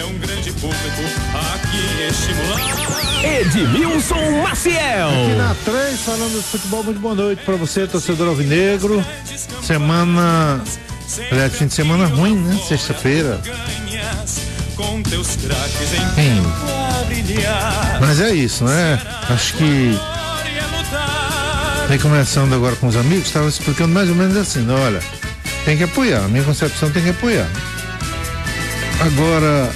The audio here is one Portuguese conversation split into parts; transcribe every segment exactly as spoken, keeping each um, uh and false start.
um grande público aqui estimular. Edmilson Maciel. Aqui na três, falando de futebol, muito boa noite pra você, torcedor alvinegro. Semana, aliás, fim de semana ruim, né? Sexta-feira. Sim. Mas é isso, né? Acho que aí começando agora com os amigos, estava explicando mais ou menos assim, né? Olha, tem que apoiar, a minha concepção tem que apoiar. Agora,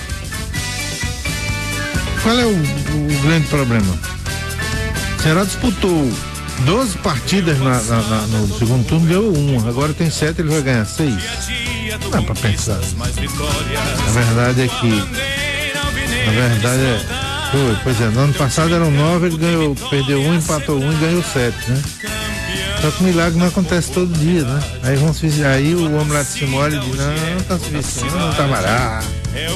qual é o, o grande problema? O Ceará disputou doze partidas na, na, na, no segundo turno, ganhou uma, agora tem sete, ele vai ganhar seis. Não dá pra pensar. A verdade é que a verdade é foi, pois é, no ano passado eram nove, ele ganhou, perdeu um, empatou um e ganhou sete, né? Só que o milagre não acontece todo dia, né? Aí vamos aí o homem lá de cima olha e diz, não, não tá se vestindo, não tá barato.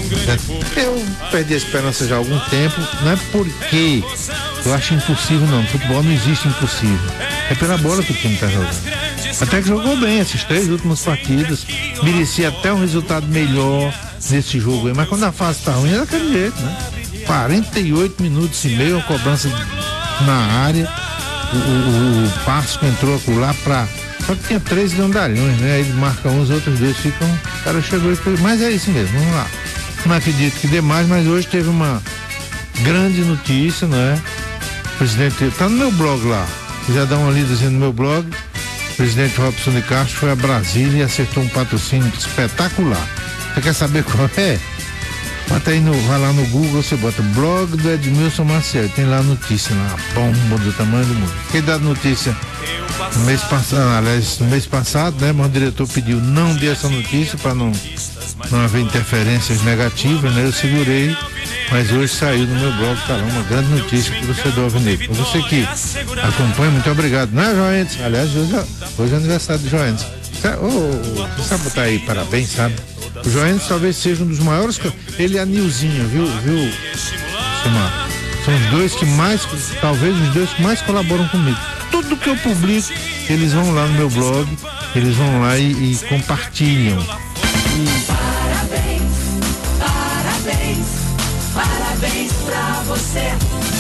Eu perdi a esperança já há algum tempo, não é porque eu acho impossível não, no futebol não existe impossível. É pela bola que o time tá jogando. Até que jogou bem esses três últimos partidas, merecia até um resultado melhor nesse jogo aí, mas quando a fase tá ruim é daquele jeito, né? quarenta e oito minutos e meio, a cobrança na área, o, o, o Pasco entrou lá pra. Só que tinha três grandalhões, né? Aí ele marca uns, outros dois ficam. O cara chegou e fez. Mas é isso mesmo, vamos lá. Não acredito que dê mais, mas hoje teve uma grande notícia, não é? O presidente. Tá no meu blog lá. Já dá uma lidazinha no meu blog. O presidente Robson de Castro foi a Brasília e acertou um patrocínio espetacular. Você quer saber qual é? Bota aí no, vai lá no Google, você bota blog do Edmilson Maciel, tem lá a notícia lá, bomba do tamanho do mundo. Quem dá notícia no mês passado, aliás, no mês passado, né, mas o diretor pediu não dê essa notícia para não, não haver interferências negativas, né, eu segurei, mas hoje saiu no meu blog, tá lá, uma grande notícia para o torcedor alvinegro. Para você que acompanha, muito obrigado, né, Joentes? Aliás, hoje, hoje é aniversário do Joentes. Oh, você sabe botar aí, parabéns, sabe? O Joentes talvez seja um dos maiores. Ele e a Nilzinha, viu, viu, Simar? São os dois que mais, talvez os dois que mais colaboram comigo. Tudo que eu publico, eles vão lá no meu blog, eles vão lá e, e compartilham. E... Parabéns, parabéns, parabéns pra você.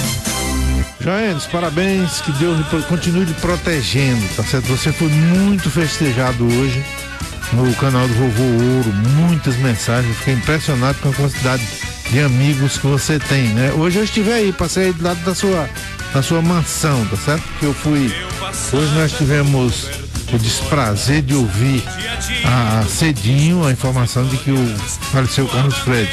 Joentes, parabéns, que Deus continue lhe protegendo, tá certo? Você foi muito festejado hoje no canal do Vovô Ouro, muitas mensagens, eu fiquei impressionado com a quantidade de amigos que você tem, né? Hoje eu estive aí, passei aí do lado da sua, da sua mansão, tá certo? Porque eu fui, hoje nós tivemos o desprazer de ouvir a, a cedinho a informação de que o faleceu o Carlos Fred,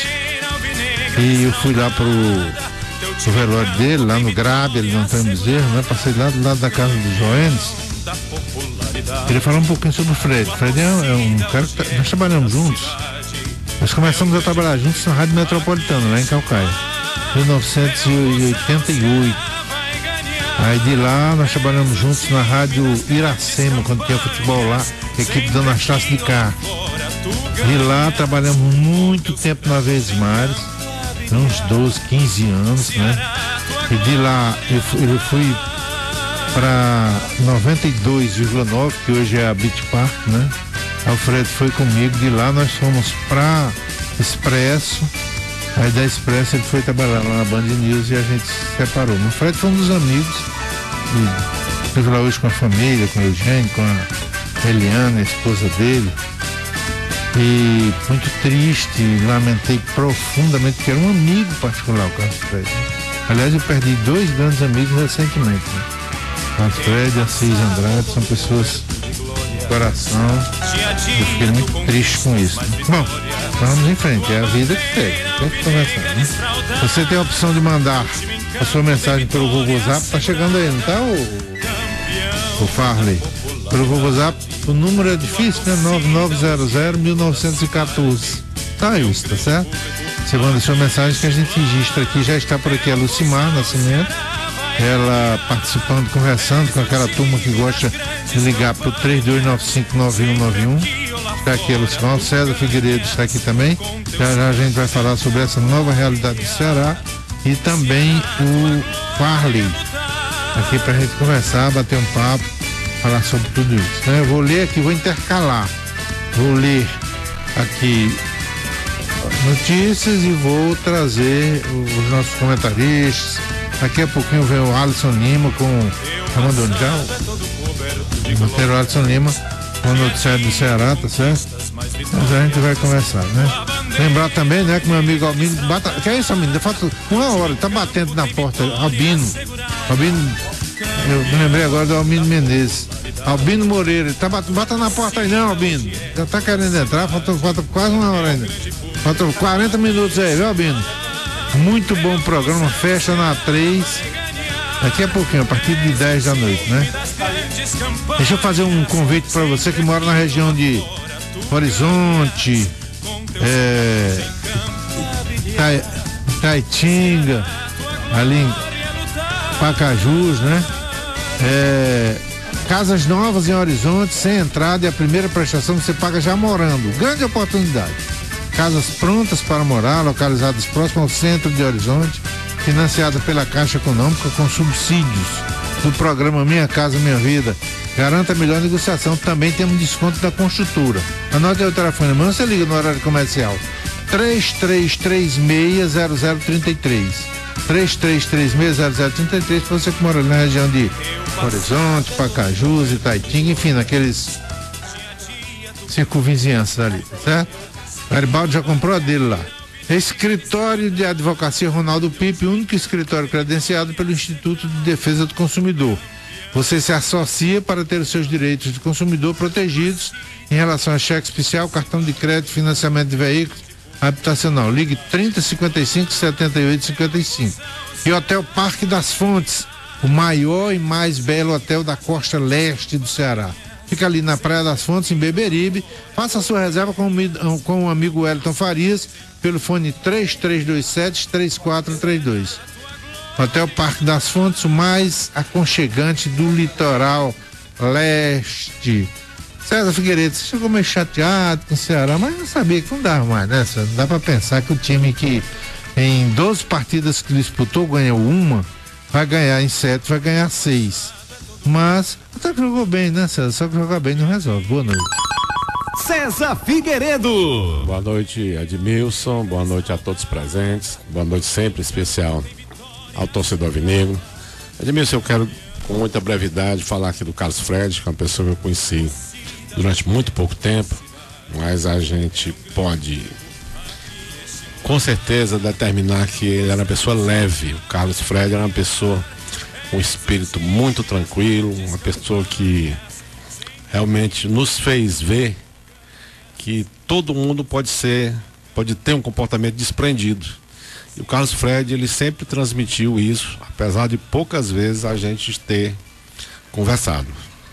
e eu fui lá pro, pro velório dele, lá no Grabe, ele não tem bezerro, né? Passei lá do lado da casa do Joentes. Queria falar um pouquinho sobre o Fred. O Fred é, é um cara que tá, nós trabalhamos juntos. Nós começamos a trabalhar juntos na Rádio Metropolitana, lá em Calcaia, mil novecentos e oitenta e oito. Aí de lá nós trabalhamos juntos na Rádio Iracema, quando tinha futebol lá, equipe da Anastácio de Cá. De lá trabalhamos muito tempo na Vesmares, uns doze, quinze anos, né? E de lá eu fui, eu fui para noventa e dois vírgula nove, que hoje é a Beach Park, né? Alfredo foi comigo, de lá nós fomos para Expresso, aí da Expresso ele foi trabalhar lá na Band News e a gente se separou. O Fred foi um dos amigos, e esteve lá hoje com a família, com o Eugênio, com a Eliana, a esposa dele, e muito triste, lamentei profundamente, porque era um amigo particular o Carlos Fred. Aliás, eu perdi dois grandes amigos recentemente, né? Carlos Fred e Assis Andrade são pessoas de coração. Eu fiquei muito triste com isso, né? Bom, vamos em frente, é a vida que segue. Tem que conversar, né? Você tem a opção de mandar a sua mensagem pelo Google Zap, tá chegando aí, não tá, o, o Farley? Pelo Google Zap, o número é difícil, né? nove nove zero zero, um nove um quatro. Tá isso, tá certo? Você manda a sua mensagem que a gente registra aqui. Já está por aqui a Lucimar Nascimento, ela participando, conversando com aquela turma que gosta de ligar pro três dois nove cinco nove um nove um. Está aqui a Lucimar. O César Figueiredo está aqui também. Já já a gente vai falar sobre essa nova realidade do Ceará. E também o Farley aqui pra gente conversar, bater um papo, falar sobre tudo isso, né? Eu vou ler aqui, vou intercalar. Vou ler aqui notícias e vou trazer os nossos comentaristas. Daqui a pouquinho vem o Alisson Lima com o Mandou já. O Alisson Lima com o noticiário do Ceará, tá certo? Mas a gente vai conversar, né? Lembrar também, né, que meu amigo Albino bata, que é isso, Albino? Falta uma hora, ele tá batendo na porta. Albino, Albino, eu me lembrei agora do Albino Menezes. Albino Moreira, ele tá batendo, bata na porta aí não, Albino. Já tá querendo entrar, falta, falta quase uma hora ainda. Falta quarenta minutos aí, viu, Albino? Muito bom programa, festa na três. Daqui a pouquinho, a partir de dez da noite, né? Deixa eu fazer um convite para você que mora na região de Horizonte, é, Itaitinga, ali em Pacajus, né? É, casas novas em Horizonte, sem entrada, e a primeira prestação você paga já morando. Grande oportunidade. Casas prontas para morar, localizadas próximo ao centro de Horizonte, financiada pela Caixa Econômica com subsídios do programa Minha Casa Minha Vida. Garanta a melhor negociação. Também temos desconto da construtora. Anote aí o telefone, mas você liga no horário comercial. três três três seis zero zero três três. três três três seis zero zero três três para você que mora na região de Horizonte, Pacajus, Itaitinga, enfim, naqueles circunvizinhanças ali, tá certo? Garibaldi já comprou a dele lá. Escritório de Advocacia Ronaldo Pipe, único escritório credenciado pelo Instituto de Defesa do Consumidor. Você se associa para ter os seus direitos de consumidor protegidos em relação a cheque especial, cartão de crédito, financiamento de veículos, habitacional. Ligue trinta, cinquenta e cinco, setenta e oito, cinquenta e cinco. E Hotel Parque das Fontes, o maior e mais belo hotel da costa leste do Ceará. Fica ali na Praia das Fontes, em Beberibe. Faça a sua reserva com, com o amigo Wellington Farias pelo fone três três dois sete, três quatro três dois. Hotel Parque das Fontes, o mais aconchegante do litoral leste. César Figueiredo, você chegou meio chateado com o Ceará, mas não sabia que não dava mais, né? Não dá pra pensar que o time que em doze partidas que disputou ganhou uma, vai ganhar em sete, vai ganhar seis. Mas até que jogou bem, né, César? Só que jogar bem não resolve. Boa noite. César Figueiredo. Boa noite, Edmilson. Boa noite a todos presentes. Boa noite sempre especial ao torcedor alvinegro. Edmilson, eu quero com muita brevidade falar aqui do Carlos Fred, que é uma pessoa que eu conheci durante muito pouco tempo, mas a gente pode com certeza determinar que ele era uma pessoa leve. O Carlos Fred era uma pessoa com um espírito muito tranquilo, uma pessoa que realmente nos fez ver que todo mundo pode ser, pode ter um comportamento desprendido. E o Carlos Fred, ele sempre transmitiu isso, apesar de poucas vezes a gente ter conversado.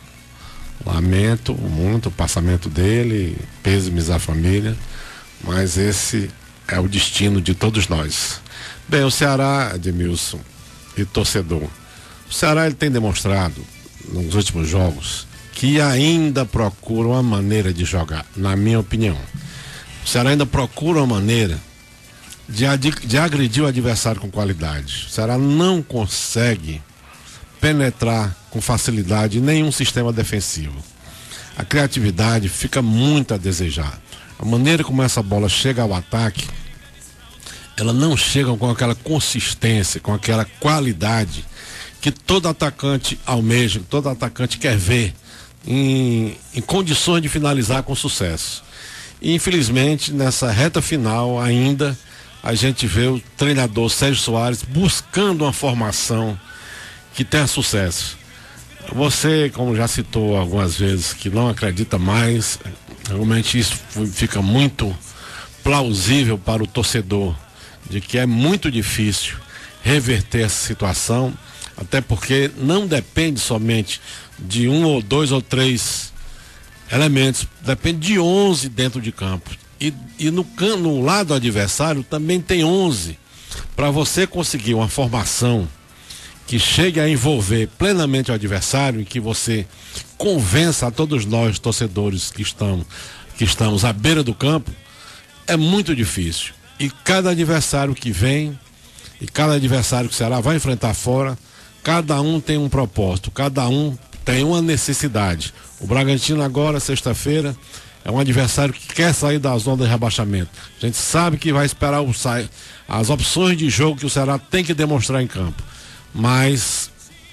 Lamento muito o passamento dele, pêsames à família, mas esse é o destino de todos nós. Bem, o Ceará, Edmilson, e torcedor, o Ceará ele tem demonstrado nos últimos jogos que ainda procura uma maneira de jogar, na minha opinião. O Ceará ainda procura uma maneira de, de agredir o adversário com qualidade. O Ceará não consegue penetrar com facilidade em nenhum sistema defensivo. A criatividade fica muito a desejar. A maneira como essa bola chega ao ataque, ela não chega com aquela consistência, com aquela qualidade que todo atacante almeja, que todo atacante quer ver em, em condições de finalizar com sucesso. E infelizmente nessa reta final ainda a gente vê o treinador Sérgio Soares buscando uma formação que tenha sucesso. Você, como já citou algumas vezes, que não acredita mais, realmente isso fica muito plausível para o torcedor, de que é muito difícil reverter essa situação, até porque não depende somente de um ou dois ou três elementos, depende de onze dentro de campo. E, e no, no lado adversário também tem onze. Para você conseguir uma formação que chegue a envolver plenamente o adversário, e que você convença a todos nós, torcedores que estamos, que estamos à beira do campo, é muito difícil. E cada adversário que vem, e cada adversário que o Ceará vai enfrentar fora, cada um tem um propósito, cada um tem uma necessidade. O Bragantino agora, sexta-feira, É um adversário que quer sair da zona de rebaixamento. A gente sabe que vai esperar o sai, as opções de jogo que o Ceará tem que demonstrar em campo. Mas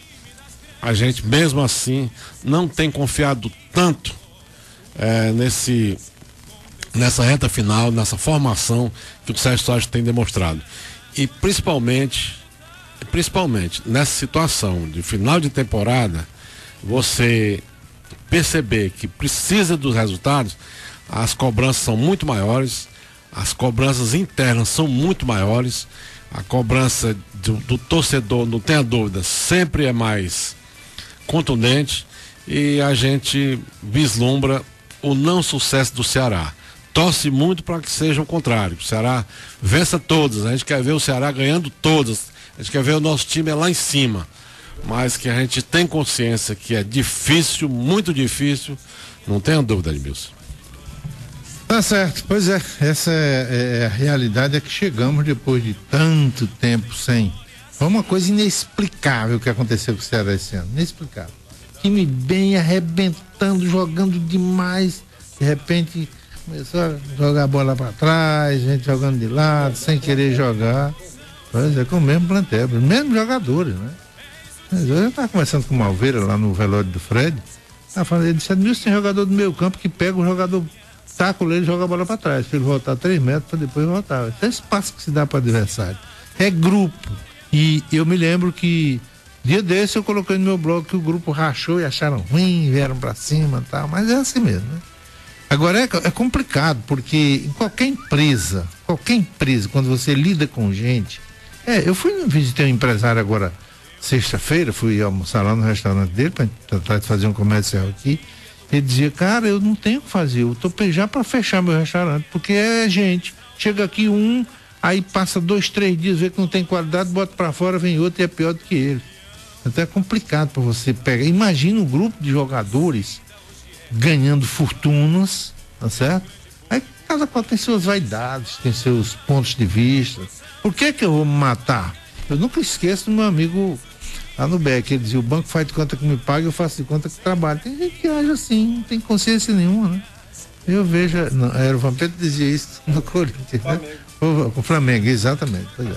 a gente, mesmo assim, não tem confiado tanto é, nesse, nessa reta final, nessa formação que o Sérgio Soares tem demonstrado. E principalmente, principalmente nessa situação de final de temporada, você perceber que precisa dos resultados, as cobranças são muito maiores, as cobranças internas são muito maiores, a cobrança do, do torcedor, não tenha dúvida, sempre é mais contundente, e a gente vislumbra o não sucesso do Ceará. Torce muito para que seja o contrário, que o Ceará vença todas. A gente quer ver o Ceará ganhando todas, a gente quer ver o nosso time lá em cima, mas que a gente tem consciência que é difícil, muito difícil, não tenha dúvida, Edmilson. Tá certo, pois é, essa é, é a realidade, é que chegamos depois de tanto tempo sem. Foi uma coisa inexplicável que aconteceu com o Ceará esse ano, inexplicável. Time bem arrebentando, jogando demais, de repente começou a jogar a bola para trás, gente jogando de lado, sem querer jogar. Pois é, com o mesmo plantel, os mesmos jogadores, né? Mas eu estava conversando com o Malveira lá no velório do Fred, tava falando, ele disse, Edmilson, tem jogador do meio campo que pega o jogador, taca ele e joga a bola para trás, para ele voltar três metros para depois voltar. Esse é espaço que se dá para o adversário. É grupo. E eu me lembro que dia desse eu coloquei no meu blog que o grupo rachou e acharam ruim, vieram para cima e tal, mas é assim mesmo, né? Agora é, é complicado, porque em qualquer empresa, qualquer empresa, quando você lida com gente, é, eu fui visitar um empresário agora sexta-feira, fui almoçar lá no restaurante dele para tentar fazer um comercial aqui. Ele dizia, cara, eu não tenho o que fazer, eu tô já para fechar meu restaurante, porque é gente, chega aqui um, aí passa dois, três dias, vê que não tem qualidade, bota para fora, vem outro e é pior do que ele. Então é complicado para você pegar. Imagina um grupo de jogadores ganhando fortunas, tá certo? Aí cada qual tem suas vaidades, tem seus pontos de vista. Por que que eu vou me matar? Eu nunca esqueço do meu amigo lá no B E C, ele dizia, o banco faz de conta que me paga, eu faço de conta que trabalho. Tem gente que age assim, não tem consciência nenhuma, né? Eu vejo, não, era o Vampeta que dizia isso no Corinthians, né? O, o Flamengo, exatamente, pois é.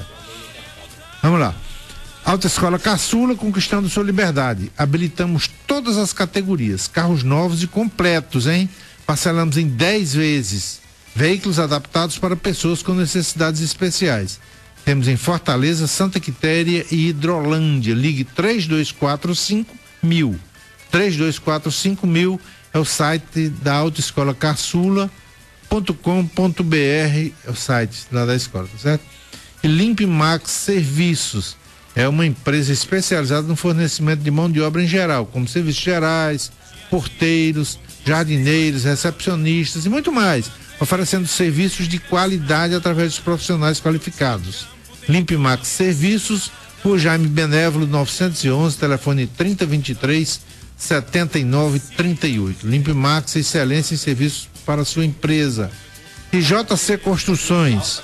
Vamos lá. Autoescola Caçula, conquistando sua liberdade. Habilitamos todas as categorias, carros novos e completos, hein? Parcelamos em dez vezes. Veículos adaptados para pessoas com necessidades especiais. Temos em Fortaleza, Santa Quitéria e Hidrolândia. Ligue três dois quatro cinco mil. três dois quatro cinco mil é o site da autoescola caçula ponto com ponto br, é o site lá da escola, tá certo? E Limpe Max Serviços é uma empresa especializada no fornecimento de mão de obra em geral, como serviços gerais, porteiros, jardineiros, recepcionistas e muito mais, oferecendo serviços de qualidade através dos profissionais qualificados. Limpe Max Serviços, por Jaime Benévolo novecentos e onze, telefone trinta, vinte e três, setenta e nove, trinta e oito. Limpe Max, excelência em serviços para a sua empresa. E J C Construções,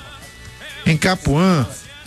em Capuã,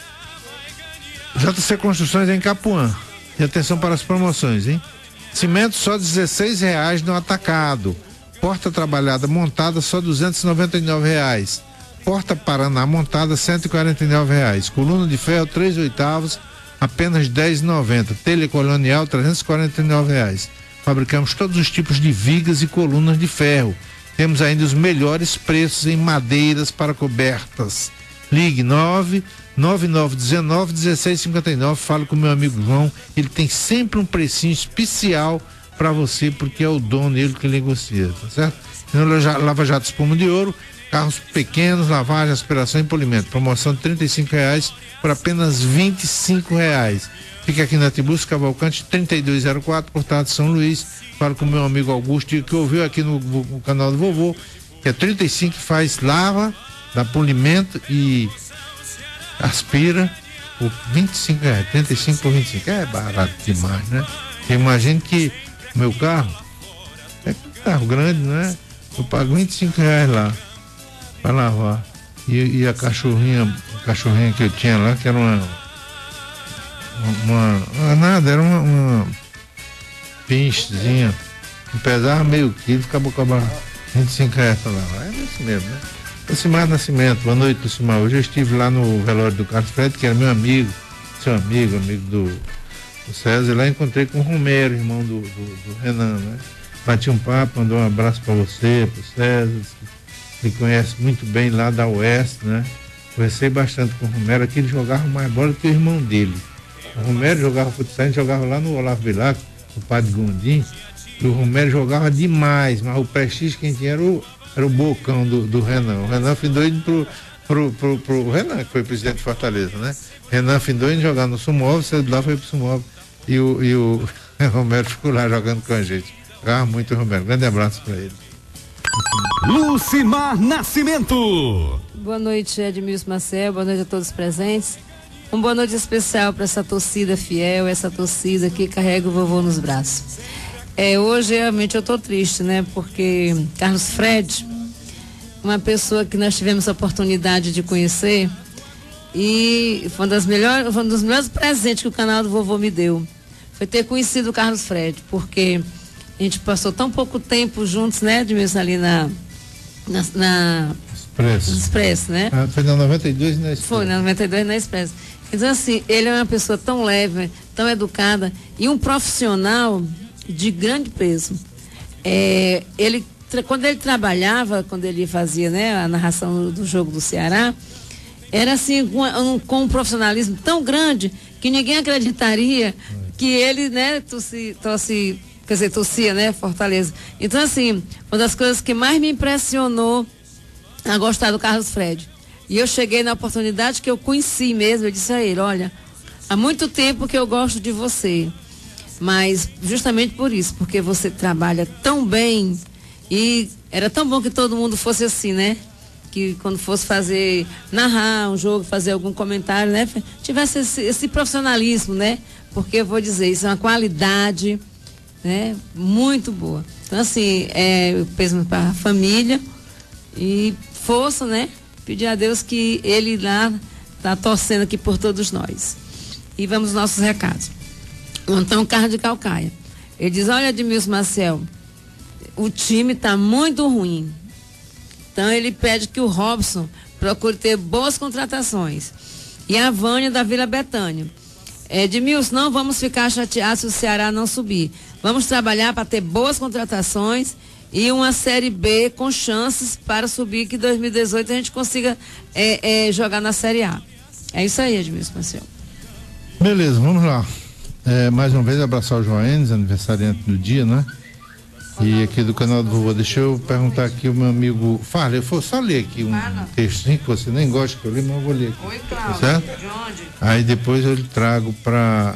J C Construções em Capuã. E atenção para as promoções, hein? Cimento só dezesseis reais no atacado. Porta trabalhada montada só duzentos e noventa e nove reais. Porta Paraná montada cento e quarenta e nove reais. Coluna de ferro três oitavos apenas dez reais e noventa centavos. Telha colonial trezentos e quarenta e nove reais. Fabricamos todos os tipos de vigas e colunas de ferro. Temos ainda os melhores preços em madeiras para cobertas. Ligue nove nove nove um nove um seis cinco nove, fala com o meu amigo João, ele tem sempre um precinho especial para você, porque é o dono, ele que negocia, tá certo? No Lava Jato Espuma de Ouro, carros pequenos, lavagem, aspiração e polimento, promoção de trinta e cinco reais por apenas vinte e cinco reais. Fica aqui na Tiburcio Cavalcante trinta e dois zero quatro, Portado de São Luís. Fala com o meu amigo Augusto, que ouviu aqui no, no canal do vovô, que é trinta e cinco, que faz lava, dá polimento e aspira por vinte e cinco reais, trinta e cinco por vinte e cinco, é barato demais, né? Imagina que meu carro é um carro grande, né? Eu pago vinte e cinco reais lá para lavar. E, e a cachorrinha, a cachorrinha que eu tinha lá, que era uma uma, uma nada, era uma, uma pinchezinha, pesava meio quilo, ficava com a vinte e cinco reais lá. É isso mesmo, né? Lucimar Nascimento, boa noite, Lucimar. Hoje eu estive lá no velório do Carlos Fred, que era meu amigo, seu amigo, amigo do, do César, e lá encontrei com o Romero, irmão do, do, do Renan, né? Bati um papo, mandou um abraço para você, para o César, que ele conhece muito bem lá da Oeste, né? Conversei bastante com o Romero, aqui ele jogava mais bola do que o irmão dele. O Romero jogava futsal, a gente jogava lá no Olavo Bilac, o Padre Gondim, e o Romero jogava demais, mas o prestígio quem tinha era o, era o bocão do, do Renan. O Renan findou indo pro, pro, pro, pro Renan, que foi presidente de Fortaleza, né? Renan findou indo jogar no Sumov, saiu de lá, foi pro Sumov, e o, e o Romero ficou lá jogando com a gente. Jogava muito o Romero. Grande abraço para ele. Lucimar Nascimento. Boa noite, Edmilson Marcel, boa noite a todos presentes. Uma boa noite especial para essa torcida fiel, essa torcida que carrega o vovô nos braços. É, hoje realmente eu estou triste, né? Porque Carlos Fred, uma pessoa que nós tivemos a oportunidade de conhecer, e foi, uma das melhores, foi um dos melhores presentes que o canal do vovô me deu. Foi ter conhecido o Carlos Fred, porque a gente passou tão pouco tempo juntos, né, Edmilson, ali na, na, na Expresso. Expresso, né? Ah, foi na noventa e dois na Expresso. Foi na noventa e dois na Expresso. Então, assim, ele é uma pessoa tão leve, tão educada e um profissional de grande peso. É, ele, quando ele trabalhava, quando ele fazia, né, a narração do, do jogo do Ceará, era assim, com um, com um profissionalismo tão grande que ninguém acreditaria que ele, né, torcia, torcia, quer dizer, torcia, né, Fortaleza. Então, assim, uma das coisas que mais me impressionou a gostar do Carlos Fred. E eu cheguei na oportunidade que eu conheci mesmo, eu disse a ele, olha, há muito tempo que eu gosto de você, mas justamente por isso, porque você trabalha tão bem e era tão bom que todo mundo fosse assim, né? Que quando fosse fazer, narrar um jogo, fazer algum comentário, né? Tivesse esse, esse profissionalismo, né? Porque eu vou dizer, isso é uma qualidade, né? Muito boa. Então, assim, é, eu peço para a família e força, né? Pedir a Deus que ele lá está torcendo aqui por todos nós. E vamos aos nossos recados. O Antônio Carlos de Calcaia. Ele diz, olha, Edmilson Marcel, o time está muito ruim. Então ele pede que o Robson procure ter boas contratações. E a Vânia da Vila Betânia. Edmilson, não vamos ficar chateados se o Ceará não subir. Vamos trabalhar para ter boas contratações e uma Série B com chances para subir, que em dois mil e dezoito a gente consiga é, é, jogar na Série A. É isso aí, Edmilson Marcel. Beleza, vamos lá. É, mais uma vez abraçar o Joanes, aniversariante do dia, né? E aqui do canal do vovô, deixa eu perguntar aqui o meu amigo. Fala, eu vou só ler aqui um ah, textinho que você nem gosta que eu li, mas eu vou ler aqui. Oi, Cláudio. Certo? De onde? Aí depois eu lhe trago para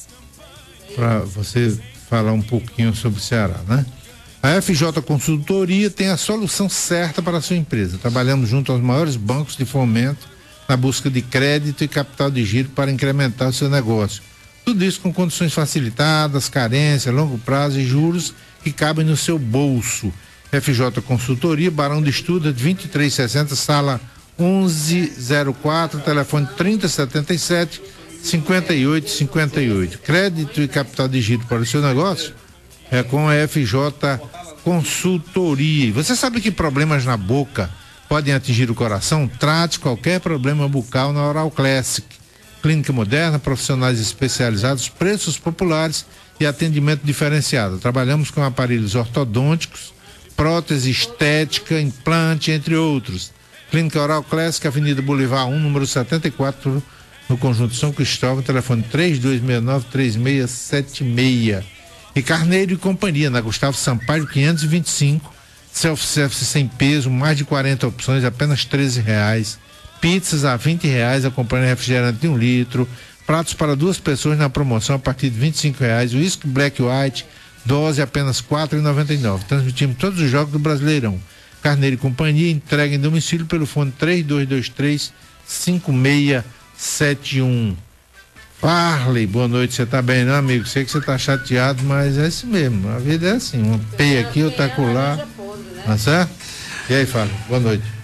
para você falar um pouquinho sobre o Ceará, né? A F J Consultoria tem a solução certa para a sua empresa. Trabalhamos junto aos maiores bancos de fomento na busca de crédito e capital de giro para incrementar o seu negócio. Tudo isso com condições facilitadas, carência, longo prazo e juros que cabem no seu bolso. F J Consultoria, Barão de Estuda, vinte e três sessenta, sala onze zero quatro, telefone trinta setenta e sete, cinquenta e oito cinquenta e oito. Crédito e capital de giro para o seu negócio é com a F J Consultoria. Você sabe que problemas na boca podem atingir o coração? Trate qualquer problema bucal na Oral Classic. Clínica moderna, profissionais especializados, preços populares e atendimento diferenciado. Trabalhamos com aparelhos ortodônticos, prótese estética, implante, entre outros. Clínica Oral Classic, Avenida Bolivar um, número setenta e quatro, no Conjunto São Cristóvão, telefone três dois seis nove, três seis sete seis. E Carneiro e Companhia, na Gustavo Sampaio quinhentos e vinte e cinco, self-service sem peso, mais de quarenta opções, apenas treze reais. Pizzas a vinte reais, acompanhando refrigerante de um litro. Pratos para duas pessoas na promoção a partir de vinte e cinco reais. Whisky Black White, dose apenas quatro reais e noventa e nove centavos. Transmitimos todos os jogos do Brasileirão. Carneiro e Companhia, entrega em domicílio pelo fone três dois dois três, cinco seis sete um. Farley, boa noite, você tá bem, não, amigo? Sei que você tá chateado, mas é assim mesmo, a vida é assim, uma peia aqui, outra acolá, tá certo? E aí, Farley, boa noite.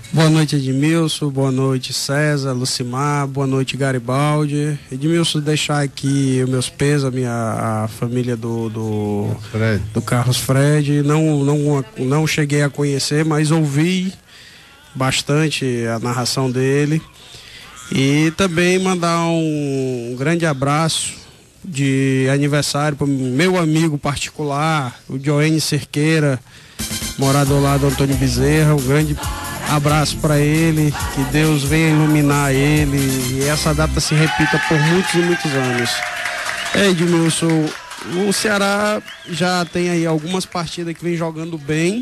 Boa noite, Edmilson, boa noite, César, Lucimar, boa noite, Garibaldi. Edmilson, deixar aqui os meus pesos, a minha a família do, do, Fred. do Carlos Fred. Não, não, não cheguei a conhecer, mas ouvi bastante a narração dele. E também mandar um, um grande abraço de aniversário para o meu amigo particular, o Joênio Cerqueira, morador lá do Antônio Bezerra. Um grande abraço para ele, que Deus venha iluminar ele e essa data se repita por muitos e muitos anos. É, Edmilson, o Ceará já tem aí algumas partidas que vem jogando bem,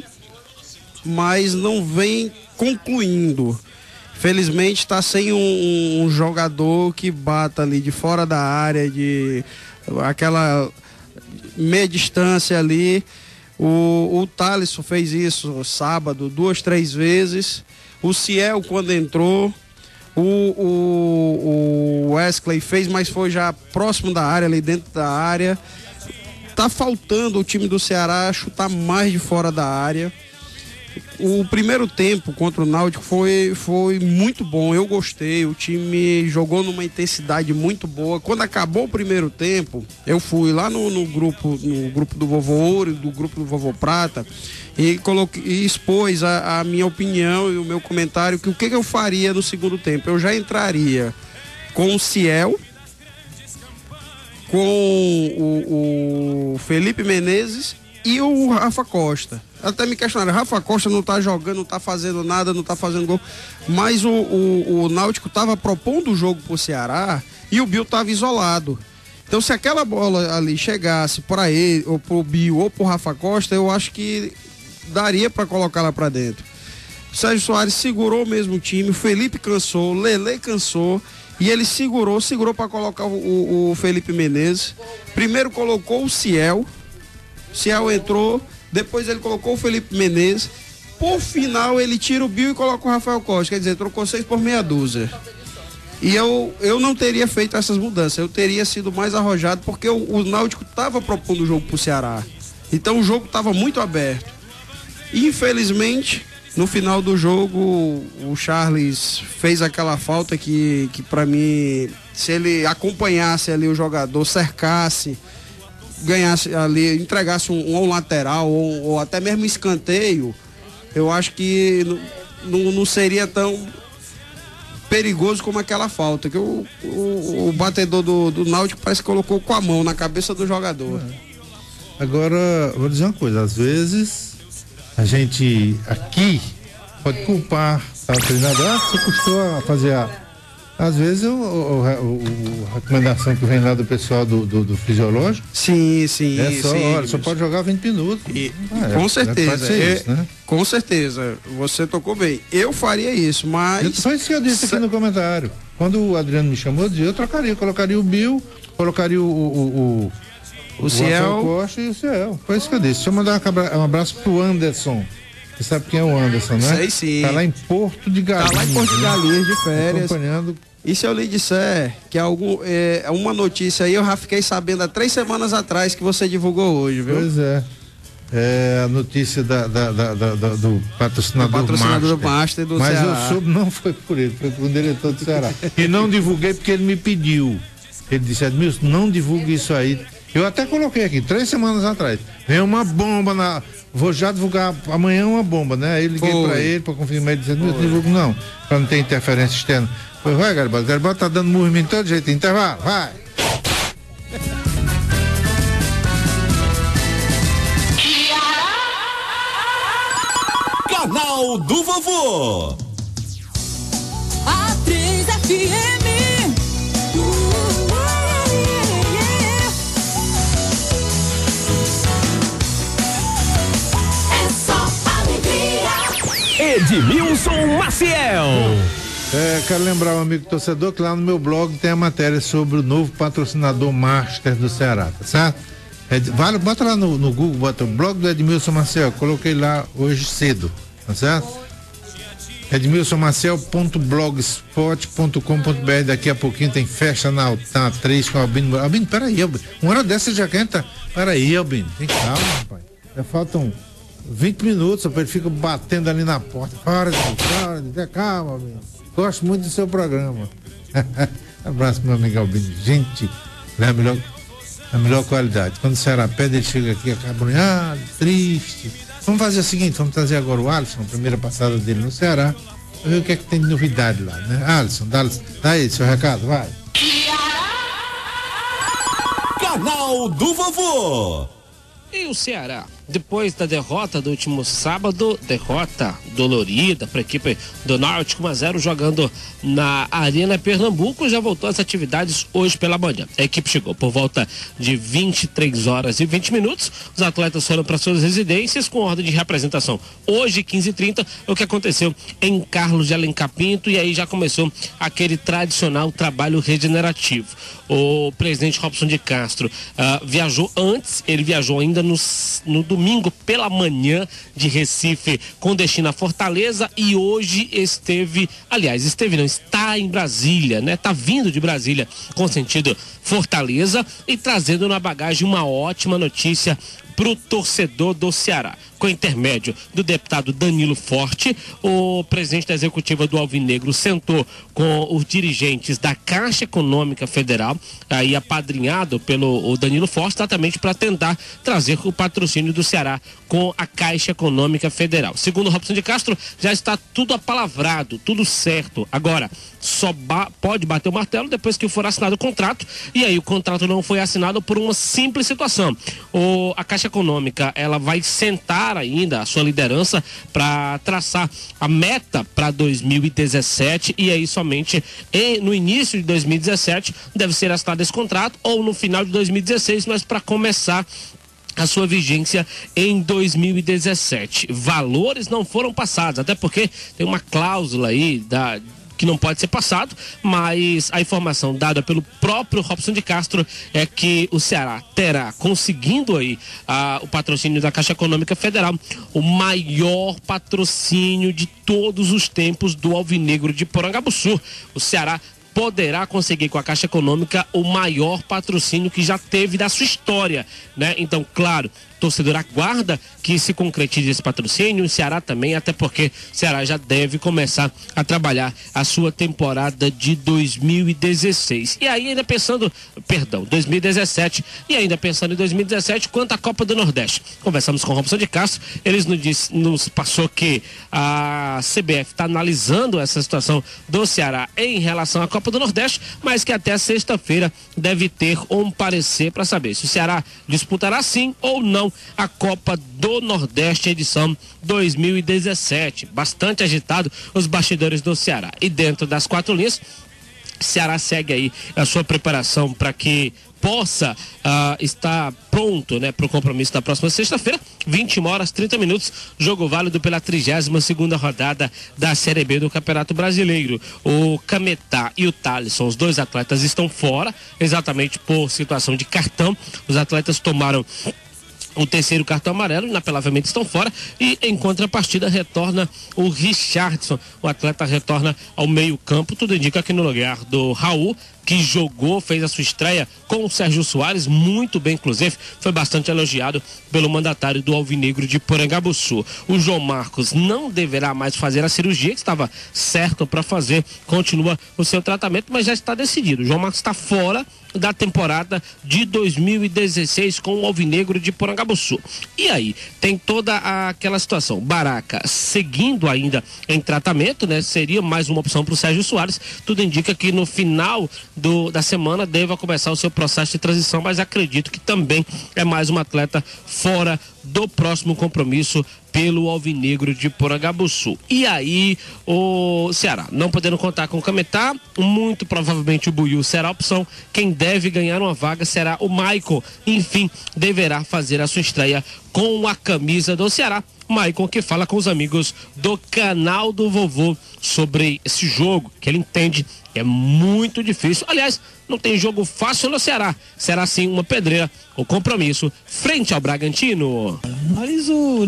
mas não vem concluindo. Felizmente está sem um, um jogador que bata ali de fora da área, de aquela meia distância ali. O, o Thaleson fez isso sábado duas, três vezes. O Ciel, quando entrou, o, o, o Wesley fez, mas foi já próximo da área, ali dentro da área. Tá faltando o time do Ceará chutar mais de fora da área. O primeiro tempo contra o Náutico foi, foi muito bom, eu gostei, o time jogou numa intensidade muito boa. Quando acabou o primeiro tempo, eu fui lá no, no grupo no grupo do Vovô Ouro, do grupo do Vovô Prata, e, coloquei, e expôs a, a minha opinião e o meu comentário, que o que, que eu faria no segundo tempo. Eu já entraria com o Ciel, com o, o Felipe Menezes e o Rafa Costa. Até me questionaram, Rafa Costa não tá jogando, não tá fazendo nada, não tá fazendo gol. Mas o, o, o Náutico tava propondo o jogo pro Ceará e o Bill tava isolado. Então se aquela bola ali chegasse para ele, ou pro Bill, ou pro Rafa Costa, eu acho que daria para colocar lá para dentro. O Sérgio Soares segurou mesmo o time, o Felipe cansou, o Lele cansou, e ele segurou, segurou para colocar o, o Felipe Menezes. Primeiro colocou o Ciel, o Ciel entrou. Depois ele colocou o Felipe Menezes. Por final, ele tira o Bill e coloca o Rafael Costa. Quer dizer, trocou seis por meia dúzia. E eu, eu não teria feito essas mudanças. Eu teria sido mais arrojado, porque o, o Náutico estava propondo o jogo pro Ceará. Então o jogo estava muito aberto. Infelizmente, no final do jogo, o Charles fez aquela falta que, que para mim, se ele acompanhasse ali o jogador, cercasse, ganhasse ali, entregasse um, um lateral ou, ou até mesmo escanteio, eu acho que não, não seria tão perigoso como aquela falta, que o, o, o batedor do, do Náutico parece que colocou com a mão na cabeça do jogador. Agora, vou dizer uma coisa, às vezes a gente aqui pode culpar o treinador, ah, você custou a fazer a... Às vezes o, o, o, a recomendação que vem lá do pessoal do, do, do fisiológico. Sim, sim. É só, sim, olha, só pode jogar vinte minutos. E, ah, com é, certeza. É, é, isso, né? Com certeza. Você tocou bem. Eu faria isso, mas. Foi isso que eu disse aqui no comentário. Quando o Adriano me chamou, eu dizia, eu trocaria, eu colocaria o Bill, colocaria o. O, o, o, o Ciel. Costa e o Ciel. Foi isso que eu disse. Deixa eu mandar um abraço pro Anderson. Você sabe quem é o Anderson, né? Sei sim. Tá lá em Porto de Galinhas. Tá lá em Porto de Galinhas, de férias. Acompanhando. E se eu lhe disser que algum, é, uma notícia aí, eu já fiquei sabendo há três semanas atrás que você divulgou hoje, viu? Pois é. É a notícia da, da, da, da, da, do patrocinador, do patrocinador Master. do Master do Mas Ceará. eu soube, não foi por ele, foi por um diretor do Ceará. E não divulguei porque ele me pediu. Ele disse, Edmilson, não divulgue isso aí. Eu até coloquei aqui, três semanas atrás. Vem uma bomba na... Vou já divulgar amanhã uma bomba, né? Aí eu liguei foi. pra ele pra confirmar, ele disse, não divulgo não, pra não ter interferência externa. Foi, vai, Garibaldi, Garibaldi tá dando murro em todo jeito, intervalo, vai. Canal do Vovô. A três F M. É só alegria. Edmilson Maciel. É, quero lembrar o amigo torcedor que lá no meu blog tem a matéria sobre o novo patrocinador Master do Ceará, tá certo? É, vale, bota lá no, no Google, bota o blog do Edmilson Maciel, coloquei lá hoje cedo, tá certo? edmilson maciel ponto blogspot ponto com ponto b r. Daqui a pouquinho tem festa na, na três com o Albino. Albino, peraí, Albino. Uma hora dessa já quer entrar. Peraí, Albino, tem calma, rapaz. Já faltam vinte minutos, ele fica batendo ali na porta. Para, para, para, calma, amigo. Gosto muito do seu programa. Abraço, meu amigo Albino. Gente, é a melhor, a melhor qualidade. Quando o Ceará pede, ele chega aqui acabrunhado, triste. Vamos fazer o seguinte, vamos trazer agora o Alisson, a primeira passada dele no Ceará, pra ver o que é que tem de novidade lá, né? Alisson, dá, dá aí seu recado, vai. Canal do Vovô. E o Ceará, depois da derrota do último sábado, derrota dolorida para a equipe do Náutico um a zero jogando na Arena Pernambuco, já voltou às atividades hoje pela manhã. A equipe chegou por volta de vinte e três horas e vinte minutos. Os atletas foram para suas residências com ordem de representação. Hoje, quinze e trinta, o que aconteceu em Carlos de Alencar Pinto, e aí já começou aquele tradicional trabalho regenerativo. O presidente Robson de Castro uh, viajou antes, ele viajou ainda no, no domingo pela manhã de Recife com destino a Fortaleza, e hoje esteve, aliás, esteve não, está em Brasília, né? Tá vindo de Brasília com sentido Fortaleza e trazendo na bagagem uma ótima notícia para o torcedor do Ceará. Com intermédio do deputado Danilo Forte, o presidente da executiva do Alvinegro sentou com os dirigentes da Caixa Econômica Federal, aí apadrinhado pelo o Danilo Forte, exatamente para tentar trazer o patrocínio do Ceará com a Caixa Econômica Federal. Segundo o Robson de Castro, já está tudo apalavrado, tudo certo. Agora, só ba- pode bater o martelo depois que for assinado o contrato, e aí o contrato não foi assinado por uma simples situação. O, a Caixa Econômica, ela vai sentar ainda a sua liderança para traçar a meta para dois mil e dezessete, e aí somente em, no início de dois mil e dezessete deve ser assinado esse contrato, ou no final de dois mil e dezesseis, mas para começar a sua vigência em dois mil e dezessete. Valores não foram passados, até porque tem uma cláusula aí da que não pode ser passado, mas a informação dada pelo próprio Robson de Castro é que o Ceará terá, conseguindo aí ah, o patrocínio da Caixa Econômica Federal, o maior patrocínio de todos os tempos do Alvinegro de Porangabuçu. O Ceará poderá conseguir com a Caixa Econômica o maior patrocínio que já teve da sua história, né? Então, claro, o torcedor aguarda que se concretize esse patrocínio, o Ceará também, até porque o Ceará já deve começar a trabalhar a sua temporada de dois mil e dezesseis. E aí ainda pensando, perdão, dois mil e dezessete, e ainda pensando em dois mil e dezessete, quanto à Copa do Nordeste. Conversamos com o Robson de Castro, eles nos, disse, nos passou que a C B F está analisando essa situação do Ceará em relação à Copa do Nordeste, mas que até sexta-feira deve ter um parecer para saber se o Ceará disputará sim ou não a Copa do Nordeste edição dois mil e dezessete. Bastante agitado os bastidores do Ceará. E dentro das quatro linhas, Ceará segue aí a sua preparação para que possa uh, estar pronto, né, para o compromisso da próxima sexta-feira, vinte e uma horas, trinta minutos, jogo válido pela trigésima segunda rodada da Série B do Campeonato Brasileiro. O Cametá e o Thalisson, os dois atletas estão fora, exatamente por situação de cartão. Os atletas tomaram o terceiro cartão amarelo, inapelavelmente estão fora, e em contrapartida retorna o Richardson, o atleta retorna ao meio campo, tudo indica que no lugar do Raul, que jogou, fez a sua estreia com o Sérgio Soares, muito bem, inclusive, foi bastante elogiado pelo mandatário do Alvinegro de Porangabuçu. O João Marcos não deverá mais fazer a cirurgia, que estava certo para fazer, continua o seu tratamento, mas já está decidido. O João Marcos está fora da temporada de dois mil e dezesseis com o Alvinegro de Porangabuçu. E aí, tem toda aquela situação. Baraca seguindo ainda em tratamento, né? Seria mais uma opção para o Sérgio Soares. Tudo indica que no final do, da semana deva começar o seu processo de transição, mas acredito que também é mais um atleta fora do próximo compromisso pelo Alvinegro de Porangabuçu. E aí, o Ceará, não podendo contar com o Cametá, muito provavelmente o Buiú será a opção. Quem deve ganhar uma vaga será o Maicon. Enfim, deverá fazer a sua estreia com a camisa do Ceará. Maicon, que fala com os amigos do Canal do Vovô sobre esse jogo, que ele entende que é muito difícil. Aliás, não tem jogo fácil no Ceará. Será sim uma pedreira, o compromisso frente ao Bragantino. Analiso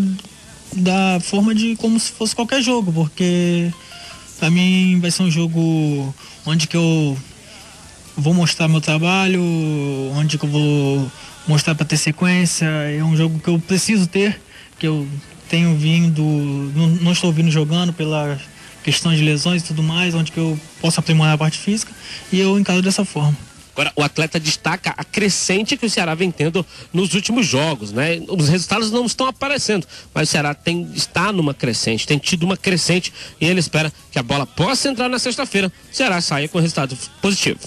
da forma de como se fosse qualquer jogo, porque pra mim vai ser um jogo onde que eu vou mostrar meu trabalho, onde que eu vou mostrar para ter sequência. É um jogo que eu preciso ter, que eu tenho vindo, não, não estou vindo jogando pela questão de lesões e tudo mais, onde que eu posso aprimorar a parte física, e eu encaro dessa forma. Agora, o atleta destaca a crescente que o Ceará vem tendo nos últimos jogos, né? Os resultados não estão aparecendo, mas o Ceará tem, está numa crescente, tem tido uma crescente, e ele espera que a bola possa entrar na sexta-feira, o Ceará saia com resultado positivo.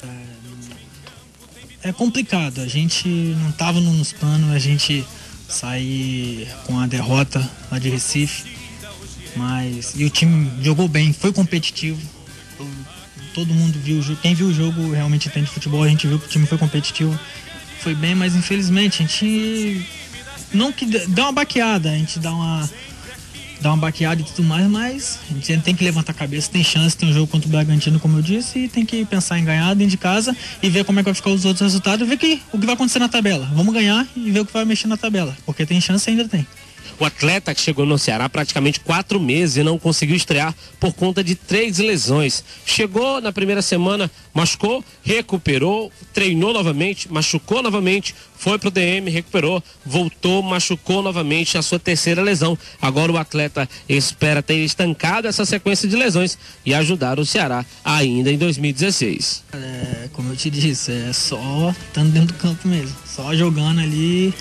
É complicado, a gente não estava nos planos, a gente sair com a derrota lá de Recife, mas e o time jogou bem, foi competitivo. Todo mundo viu o jogo, quem viu o jogo realmente entende futebol, a gente viu que o time foi competitivo, foi bem, mas infelizmente a gente não que dá uma baqueada, a gente dá uma dá uma baqueada e tudo mais, mas a gente tem que levantar a cabeça, tem chance, tem um jogo contra o Bragantino, como eu disse, e tem que pensar em ganhar dentro de casa e ver como é que vai ficar os outros resultados, ver que, o que vai acontecer na tabela. Vamos ganhar e ver o que vai mexer na tabela, porque tem chance, ainda tem. O atleta que chegou no Ceará há praticamente quatro meses e não conseguiu estrear por conta de três lesões. Chegou na primeira semana, machucou, recuperou, treinou novamente, machucou novamente, foi pro D M, recuperou, voltou, machucou novamente a sua terceira lesão. Agora o atleta espera ter estancado essa sequência de lesões e ajudar o Ceará ainda em dois mil e dezesseis. É, como eu te disse, é só estando dentro do campo mesmo, só jogando ali,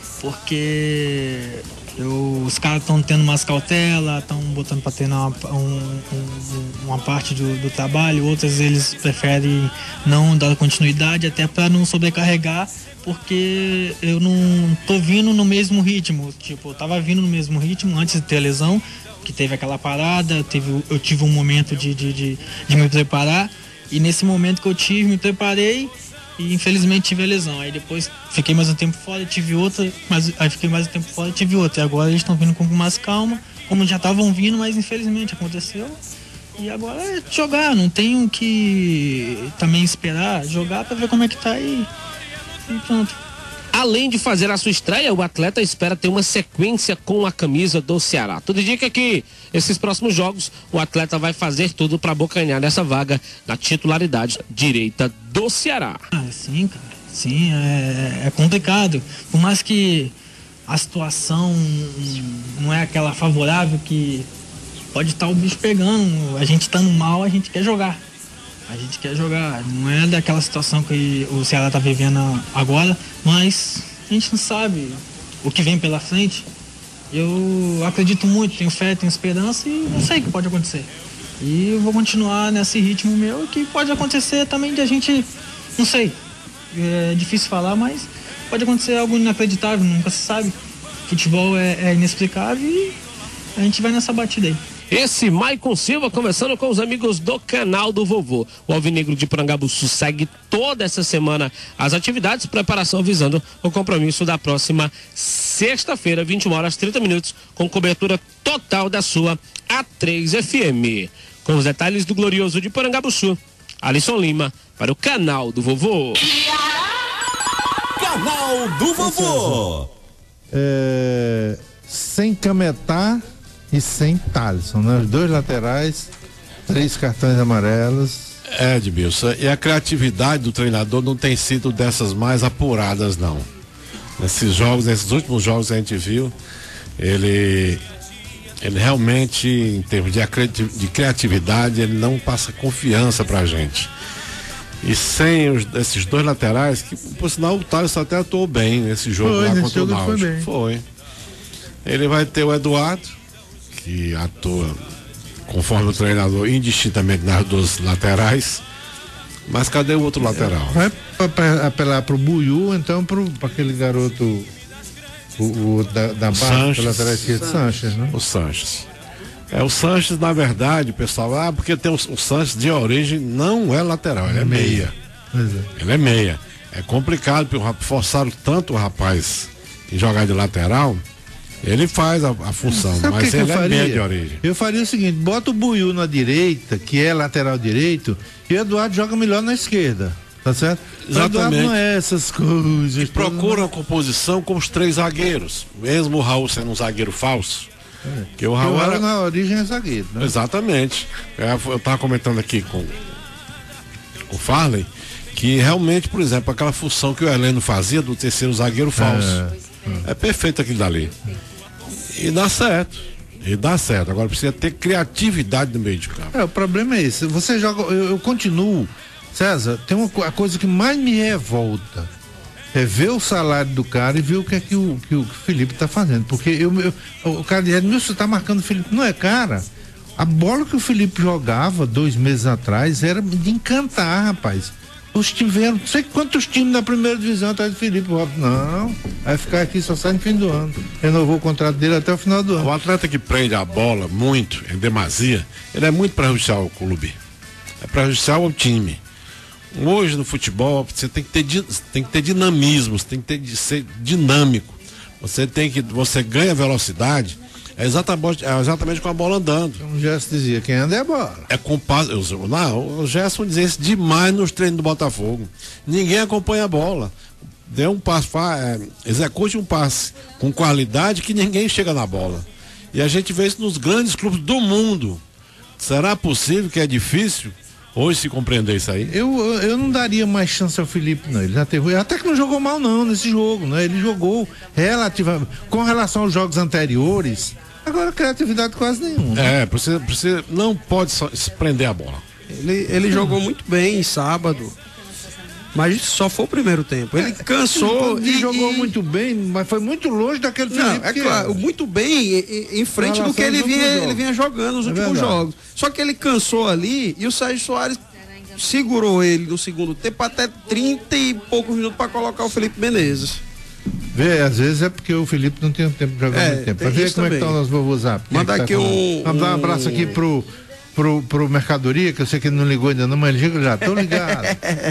porque eu, os caras estão tendo umas cautelas, estão botando para ter uma, um, um, uma parte do, do trabalho, outras eles preferem não dar continuidade, até para não sobrecarregar, porque eu não tô vindo no mesmo ritmo, tipo, eu tava vindo no mesmo ritmo antes de ter a lesão, que teve aquela parada, teve, eu tive um momento de, de, de, de me preparar, e nesse momento que eu tive, me preparei, e infelizmente tive a lesão. Aí depois fiquei mais um tempo fora, tive outra, mas aí fiquei mais um tempo fora e tive outra. E agora eles estão vindo com mais calma, como já estavam vindo, mas infelizmente aconteceu. E agora é jogar, não tenho que também esperar, jogar para ver como é que tá e, e pronto. Além de fazer a sua estreia, o atleta espera ter uma sequência com a camisa do Ceará. Tudo indica que esses próximos jogos o atleta vai fazer tudo para abocanhar nessa vaga na titularidade direita do Ceará. Ah, sim, cara. Sim, é, é complicado. Por mais que a situação não é aquela favorável, que pode estar o bicho pegando, a gente estando mal, a gente quer jogar. A gente quer jogar, não é daquela situação que o Ceará está vivendo agora, mas a gente não sabe o que vem pela frente. Eu acredito muito, tenho fé, tenho esperança e não sei o que pode acontecer. E eu vou continuar nesse ritmo meu, que pode acontecer também de a gente, não sei, é difícil falar, mas pode acontecer algo inacreditável, nunca se sabe. Futebol é, é inexplicável e a gente vai nessa batida aí. Esse Maicon Silva conversando com os amigos do canal do Vovô. O Alvinegro de Porangabuçu segue toda essa semana as atividades, preparação visando o compromisso da próxima sexta-feira, vinte e uma horas e trinta minutos, com cobertura total da sua A três F M. Com os detalhes do glorioso de Porangabuçu, Alisson Lima, para o canal do Vovô. Canal do Vovô. É, sem Cametá e sem Thalisson, né? Os dois laterais, três cartões amarelos. É, Edmilson, e a criatividade do treinador não tem sido dessas mais apuradas, não. Nesses jogos, nesses últimos jogos que a gente viu, ele, ele realmente, em termos de, de criatividade, ele não passa confiança pra gente. E sem os, esses dois laterais, que por sinal o Thalisson até atuou bem nesse jogo foi, lá nesse contra jogo o Náutico. Foi, bem. Foi. Ele vai ter o Eduardo, que atua conforme o treinador indistintamente nas duas laterais, mas cadê o outro lateral? Vai para apelar pro Buiú, então para aquele garoto o, o da, da base, pela lateral esquerda, Sanches, né? O Sanches. É, o Sanches, na verdade, pessoal, ah, porque tem o, o Sanches de origem não é lateral, ele é meia. É. Ele é meia. É complicado, porque forçaram tanto o rapaz em jogar de lateral. Ele faz a, a função, sabe mas que ele que é faria? meia de origem. Eu faria o seguinte, bota o Buiú na direita, que é lateral direito, e o Eduardo joga melhor na esquerda, tá certo? Exatamente. O Eduardo não é essas coisas. E procura uma composição com os três zagueiros, mesmo o Raul sendo um zagueiro falso. É. Que o Raul, o Raul era... na origem é zagueiro, né? Exatamente. Eu tava comentando aqui com o Farley, que realmente, por exemplo, aquela função que o Heleno fazia do terceiro zagueiro falso. É, é. é perfeito aquilo dali. E dá certo. E dá certo. Agora precisa ter criatividade no meio de campo. É, o problema é esse. Você joga. Eu, eu continuo. César, tem uma a coisa que mais me revolta. É ver o salário do cara e ver o que é que o, que o Felipe tá fazendo. Porque eu, eu, o cara diz, Edmilson, tá marcando o Felipe. Não é, cara. A bola que o Felipe jogava dois meses atrás era de encantar, rapaz. Os times vieram, não sei quantos times na primeira divisão atrás do Felipe. Não, vai ficar aqui só sai no fim do ano. Renovou o contrato dele até o final do ano. O atleta que prende a bola muito, em demasia, ele é muito prejudicial ao clube. É prejudicial ao time. Hoje no futebol você tem que ter, tem que ter dinamismo, você tem que ter, ser dinâmico. Você tem que, você ganha velocidade é exatamente, é exatamente com a bola andando. O Gerson dizia, quem anda é a bola. É com passo. Não, o Gerson dizia isso demais nos treinos do Botafogo. Ninguém acompanha a bola. Dê um passo, é, execute um passe com qualidade que ninguém chega na bola. E a gente vê isso nos grandes clubes do mundo. Será possível que é difícil hoje se compreender isso aí? Eu, eu não daria mais chance ao Felipe, não. Ele já teve, até que não jogou mal não nesse jogo, né? Ele jogou relativamente, com relação aos jogos anteriores, agora criatividade quase nenhuma. É, você, você não pode só se prender a bola. Ele, ele jogou muito bem em sábado, mas só foi o primeiro tempo. Ele cansou ele e jogou e... muito bem, mas foi muito longe daquele Felipe. Não, é claro, muito bem em, em frente do que ele vinha, ele vinha jogando nos é últimos verdade. jogos. Só que ele cansou ali e o Sérgio Soares segurou ele no segundo tempo até trinta e poucos minutos para colocar o Felipe Menezes. Vê, às vezes é porque o Felipe não tem tempo de jogar é, muito tempo. Pra ver como também. é que estão os vovôs zap. Manda é aqui tá um. Vamos um... dar um abraço aqui pro, pro, pro Mercadoria, que eu sei que ele não ligou ainda não, mas ele já tô ligado.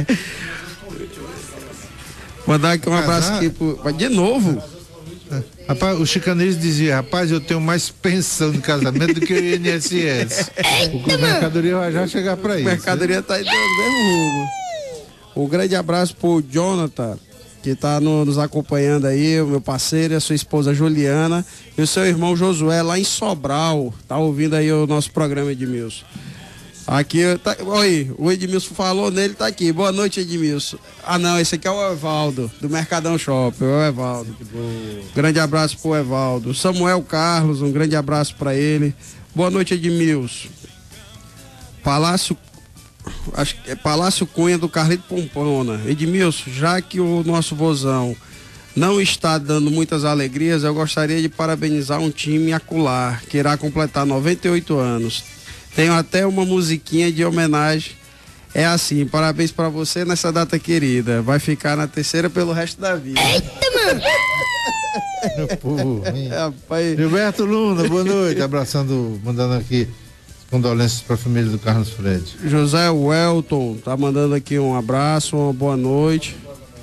Mandar aqui um abraço aqui pro... De novo. Rapaz, o chicanês dizia, rapaz, eu tenho mais pensão de casamento do que o I N S S. Porque o Mercadoria vai já chegar pra isso. O Mercadoria né? tá aí do mesmo rumo. Um grande abraço pro Jonathan, que tá no, nos acompanhando aí, o meu parceiro, a sua esposa Juliana e o seu irmão Josué lá em Sobral, tá ouvindo aí o nosso programa, Edmilson. Aqui, tá, oi, o Edmilson falou nele, tá aqui. Boa noite, Edmilson. Ah, não, esse aqui é o Evaldo, do Mercadão Shopping, o Evaldo. Grande abraço pro Evaldo. Samuel Carlos, um grande abraço para ele. Boa noite, Edmilson. Palácio, acho que é Palácio Cunha do Carlito Pompona. Edmilson, já que o nosso vozão não está dando muitas alegrias, eu gostaria de parabenizar um time acular, que irá completar noventa e oito anos. Tenho até uma musiquinha de homenagem. É assim, parabéns pra você nessa data querida. Vai ficar na terceira pelo resto da vida. Eita, mano! Pô, é, Gilberto Luna, boa noite. Abraçando, mandando aqui condolências pra família do Carlos Fred. José Welton tá mandando aqui um abraço, uma boa noite.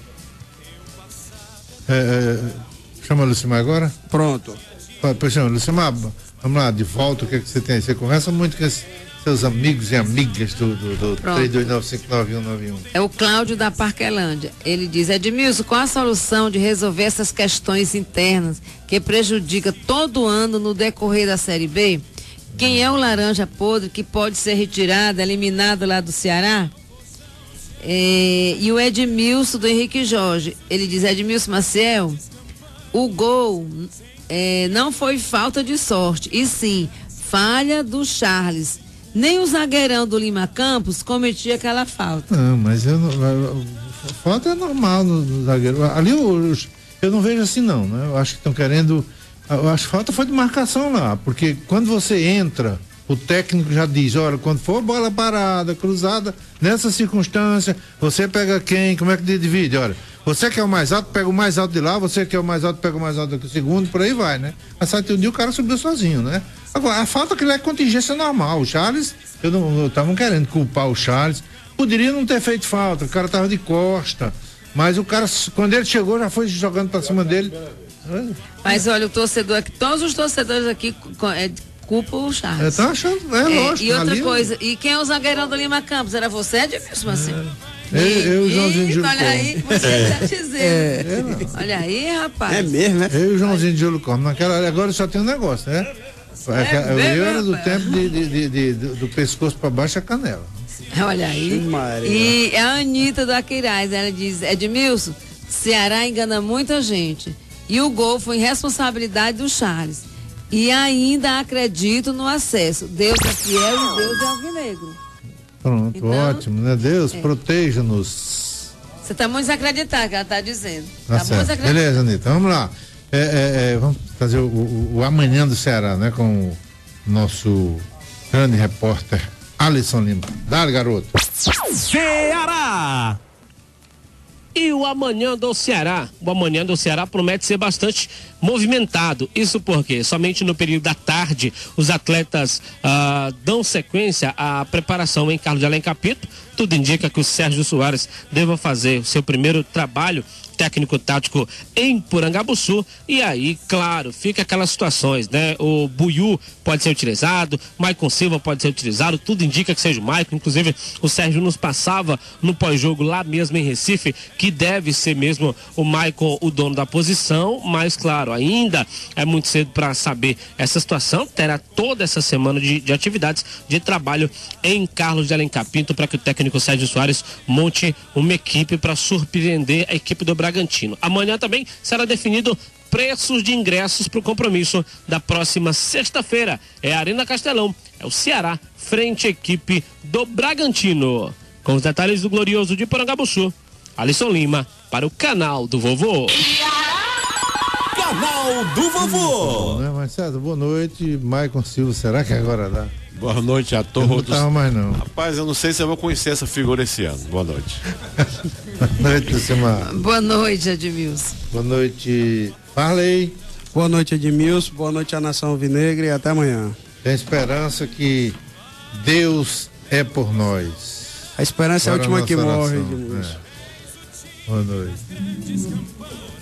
É, é, chama a Lucimar agora? Pronto. Pois chama, Lucimar. Vamos lá, de volta, o que, é que você tem? Você conversa muito com esses seus amigos e amigas do, do, do três dois nove cinco nove um nove um. É o Cláudio da Parquelândia. Ele diz, Edmilson, qual a solução de resolver essas questões internas que prejudica todo ano no decorrer da Série B? Quem é o laranja podre que pode ser retirado, eliminado lá do Ceará? É, e o Edmilson do Henrique Jorge. Ele diz, Edmilson Maciel, o gol... É, não foi falta de sorte, e sim, falha do Charles. Nem o zagueirão do Lima Campos cometia aquela falta. Não, mas eu não, a, a falta é normal no, no zagueiro. Ali eu, eu não vejo assim não, né? Eu acho que estão querendo. Eu acho que falta foi de marcação lá, porque quando você entra, o técnico já diz, olha, quando for bola parada, cruzada, nessa circunstância, você pega quem, como é que divide, olha. Você que é o mais alto, pega o mais alto de lá, você que é o mais alto, pega o mais alto do segundo, por aí vai, né? Mas sabe, um dia o cara subiu sozinho, né? Agora, a falta que ele é contingência normal. O Charles, eu não estavam querendo culpar o Charles. Poderia não ter feito falta, o cara tava de costa. Mas o cara, quando ele chegou, já foi jogando pra cima dele. Mas olha, o torcedor aqui, todos os torcedores aqui é, culpam o Charles. Eu tô achando, é, é lógico. E outra ali, coisa, e quem é o zagueirão do Lima Campos? Era você, Edmilson, assim? É. Eu, eu e o Joãozinho de Júlio Olha aí, você é. tá dizendo. É. Olha aí, rapaz. É mesmo, né? Eu e o Joãozinho de Júlio Corno. Naquela agora só tem um negócio, né? É eu mesmo, era do rapaz. tempo de, de, de, de, do pescoço para baixo a canela. Olha aí. E a Anitta do Aquiraz, ela diz, Edmilson, Ceará engana muita gente. E o gol foi responsabilidade do Charles. E ainda acredito no acesso. Deus é fiel e Deus é alvinegro. Pronto, Então, ótimo, né? Deus, é. proteja-nos. Você está muito desacreditado, que ela está dizendo. Tá Tá muito certo. desacreditado. Beleza, Anitta, vamos lá. É, é, é, vamos fazer o, o, o Amanhã do Ceará, né? Com o nosso grande repórter Alisson Lima. Dá, garoto. Ceará. E o Amanhã do Ceará, o Amanhã do Ceará promete ser bastante movimentado. Isso porque somente no período da tarde os atletas ah, dão sequência à preparação em Carlos de Além Capito. Tudo indica que o Sérgio Soares deva fazer o seu primeiro trabalho técnico-tático em Porangabuçu. E aí, claro, fica aquelas situações, né? O Buiú pode ser utilizado, Maicon Silva pode ser utilizado, tudo indica que seja o Maicon. Inclusive, o Sérgio nos passava no pós-jogo lá mesmo em Recife que deve ser mesmo o Maicon o dono da posição, mas claro, ainda é muito cedo para saber essa situação. Terá toda essa semana de, de atividades de trabalho em Carlos de Alencar Pinto para que o técnico Sérgio Soares monte uma equipe para surpreender a equipe do Bragantino. Amanhã também será definido preços de ingressos para o compromisso da próxima sexta-feira. É a Arena Castelão, é o Ceará frente à equipe do Bragantino. Com os detalhes do glorioso de Porangabuçu, Alisson Lima para o canal do Vovô. Canal do Vovô. Né, Marcelo, boa noite. Maicon Silva, será que agora dá? Boa noite a Eu todos. não tava mais não. Rapaz, eu não sei se eu vou conhecer essa figura esse ano. Boa noite. Boa noite, Lucimar. Boa noite, Edmilson. Boa noite, Farley. Boa noite, Edmilson. Boa noite à Nação Alvinegra e até amanhã. Tem esperança que Deus é por nós. A esperança Agora é a última que nossa morre, oração, Edmilson. é. Boa noite.